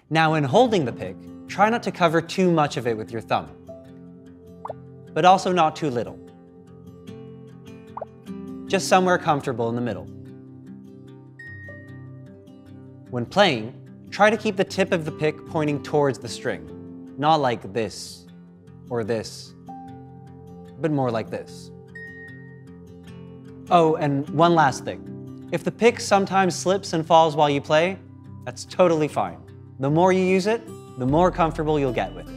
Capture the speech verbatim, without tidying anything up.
Now, when holding the pick, try not to cover too much of it with your thumb, but also not too little. Just somewhere comfortable in the middle. When playing, try to keep the tip of the pick pointing towards the string, not like this or this, but more like this. Oh, and one last thing. If the pick sometimes slips and falls while you play, that's totally fine. The more you use it, the more comfortable you'll get with it.